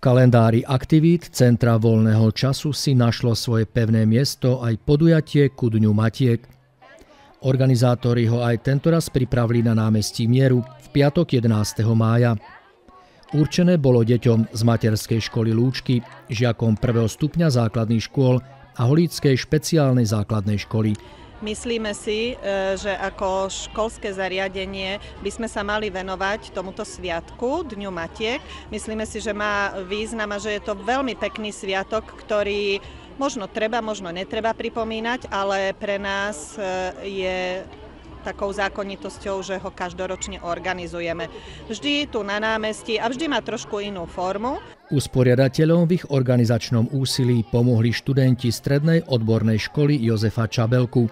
kalendári aktivít Centra voľného času si našlo svoje pevné miesto aj podujatie ku Dňu Matiek. Organizátori ho aj tentoraz pripravili na námestí Mieru v piatok 11. mája. Určené bolo deťom z materskej školy Lúčky, žiakom 1. stupňa základných škôl a Holíckej špeciálnej základnej školy. Myslíme si, že ako školské zariadenie by sme sa mali venovať tomuto sviatku, Dňu Matiek. Myslíme si, že má význam a že je to veľmi pekný sviatok, ktorý možno treba, možno netreba pripomínať, ale pre nás je takou zákonitosťou, že ho každoročne organizujeme. Vždy tu na námestí a vždy má trošku inú formu. Usporiadateľom v ich organizačnom úsilí pomohli študenti Strednej odbornej školy Jozefa Čabelku.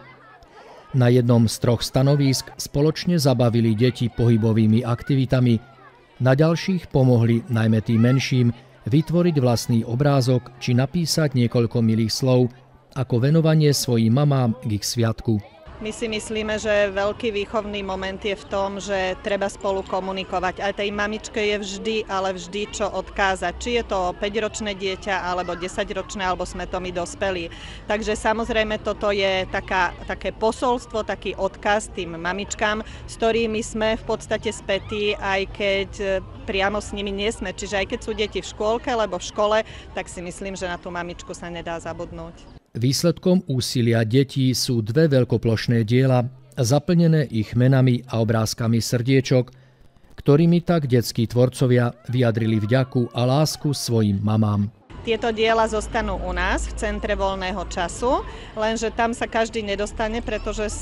Na jednom z 3 stanovísk spoločne zabavili deti pohybovými aktivitami. Na ďalších pomohli najmä tým menším vytvoriť vlastný obrázok či napísať niekoľko milých slov ako venovanie svojim mamám k ich sviatku. My si myslíme, že veľký výchovný moment je v tom, že treba spolu komunikovať. Aj tej mamičke je vždy, ale vždy čo odkázať. Či je to 5-ročné dieťa, alebo 10-ročné, alebo sme to my dospelí. Takže samozrejme toto je také posolstvo, taký odkaz tým mamičkám, s ktorými sme v podstate spätí, aj keď priamo s nimi nie sme. Čiže aj keď sú deti v škôlke alebo v škole, tak si myslím, že na tú mamičku sa nedá zabudnúť. Výsledkom úsilia detí sú 2 veľkoplošné diela, zaplnené ich menami a obrázkami srdiečok, ktorými tak detskí tvorcovia vyjadrili vďaku a lásku svojim mamám. Tieto diela zostanú u nás v Centre voľného času, lenže tam sa každý nedostane, pretože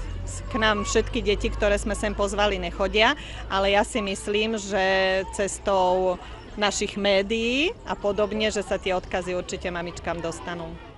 k nám všetky deti, ktoré sme sem pozvali, nechodia, ale ja si myslím, že cestou našich médií a podobne, že sa tie odkazy určite mamičkám dostanú.